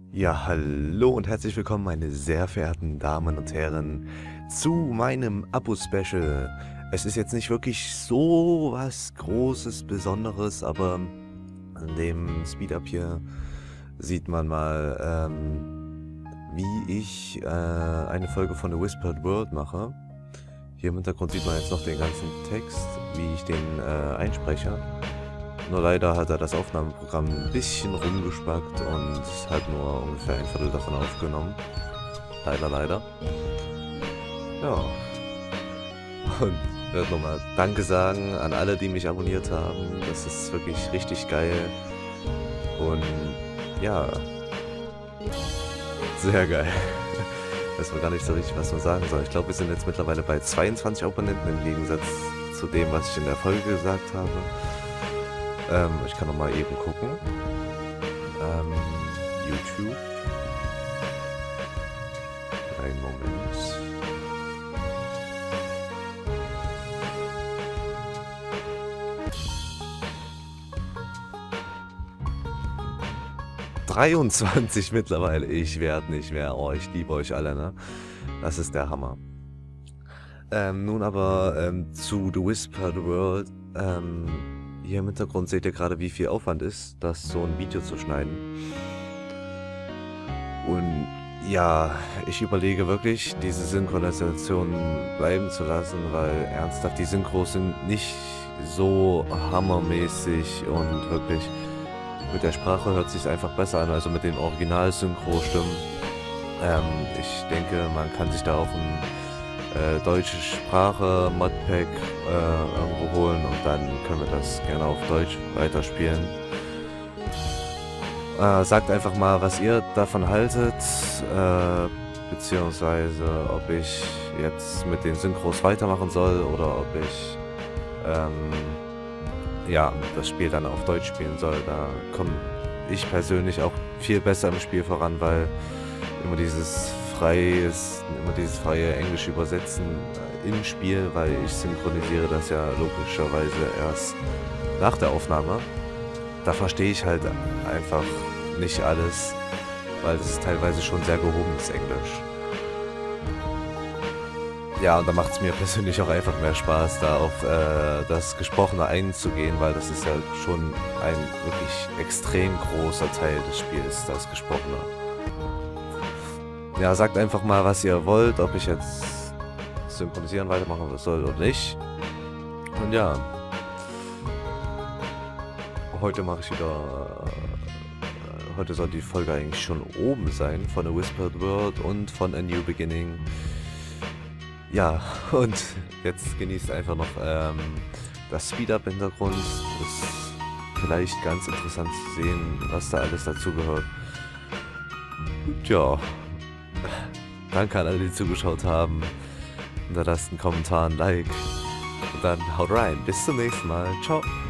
Ja, hallo und herzlich willkommen, meine sehr verehrten Damen und Herren, zu meinem Abo-Special. Es ist jetzt nicht wirklich so was Großes, Besonderes, aber an dem Speed-Up hier sieht man mal, wie ich eine Folge von The Whispered World mache. Hier im Hintergrund sieht man jetzt noch den ganzen Text, wie ich den einspreche. Nur leider hat er das Aufnahmeprogramm ein bisschen rumgespackt und hat nur ungefähr ein Viertel davon aufgenommen. Leider. Ja. Und ich werde nochmal Danke sagen an alle, die mich abonniert haben. Das ist wirklich richtig geil. Und ja, sehr geil. Weiß man gar nicht so richtig, was man sagen soll. Ich glaube, wir sind jetzt mittlerweile bei 22 Abonnenten im Gegensatz zu dem, was ich in der Folge gesagt habe. Ich kann noch mal eben gucken. YouTube. Einen Moment. ...23 mittlerweile. Ich werde nicht mehr. Oh, ich liebe euch alle, ne? Das ist der Hammer. Nun aber zu The Whispered World. Hier im Hintergrund seht ihr gerade, wie viel Aufwand ist, das so ein Video zu schneiden. Und ja, ich überlege wirklich, diese Synchronisation bleiben zu lassen, weil ernsthaft, die Synchros sind nicht so hammermäßig und wirklich mit der Sprache hört sich einfach besser an, also mit den Original-Synchro-Stimmen. Ich denke, man kann sich da auch ein deutsche Sprache, Modpack irgendwo holen und dann können wir das gerne auf Deutsch weiterspielen. Sagt einfach mal, was ihr davon haltet, beziehungsweise ob ich jetzt mit den Synchros weitermachen soll oder ob ich ja, das Spiel dann auf Deutsch spielen soll. Da komme ich persönlich auch viel besser im Spiel voran, weil immer dieses freie englische Übersetzen im Spiel, weil ich synchronisiere das ja logischerweise erst nach der Aufnahme. Da verstehe ich halt einfach nicht alles, weil das ist teilweise schon sehr gehobenes Englisch. Ja, und da macht es mir persönlich auch einfach mehr Spaß, da auf das Gesprochene einzugehen, weil das ist ja schon ein wirklich extrem großer Teil des Spiels, das Gesprochene. Ja, sagt einfach mal, was ihr wollt, ob ich jetzt synchronisieren weitermachen soll oder nicht. Und ja, heute mache ich wieder, heute soll die Folge eigentlich schon oben sein von A Whispered World und von A New Beginning. Ja, und jetzt genießt einfach noch das Speed-Up im Hintergrund. Das ist vielleicht ganz interessant zu sehen, was da alles dazugehört. Und ja, danke an alle, die zugeschaut haben. Hinterlasst einen Kommentar, ein Like. Und dann haut rein. Bis zum nächsten Mal. Ciao.